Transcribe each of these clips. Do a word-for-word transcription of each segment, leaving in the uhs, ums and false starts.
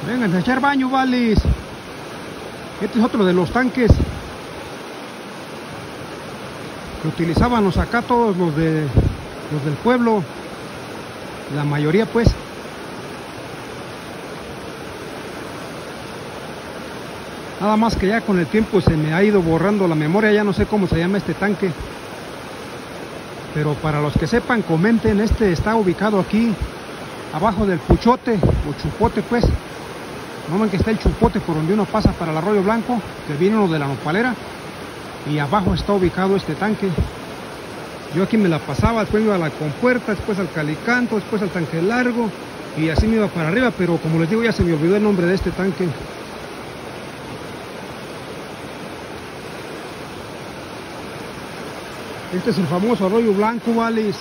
Vengan a echar baño, valis. Este es otro de los tanques que utilizábamos acá todos los de los del pueblo, la mayoría pues. Nada más que ya con el tiempo se me ha ido borrando la memoria, ya no sé cómo se llama este tanque. Pero para los que sepan, comenten. Este está ubicado aquí abajo del Puchote o Chupote pues. No ven que está el Chupote por donde uno pasa para el Arroyo Blanco, que viene uno de la Nopalera, y abajo está ubicado este tanque. Yo aquí me la pasaba, después iba a la Compuerta, después al Calicanto, después al Tanque Largo, y así me iba para arriba, pero como les digo, ya se me olvidó el nombre de este tanque. Este es el famoso Arroyo Blanco, valis.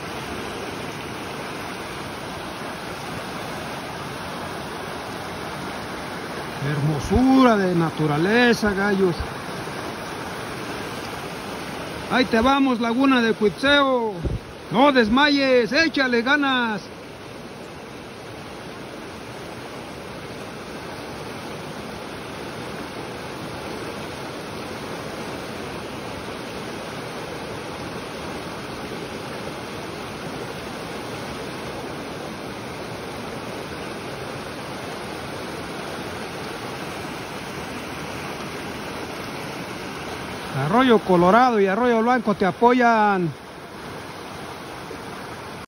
Hermosura de naturaleza, gallos. Ahí te vamos, Laguna de Cuitzeo. No desmayes, échale ganas. Arroyo Colorado y Arroyo Blanco te apoyan.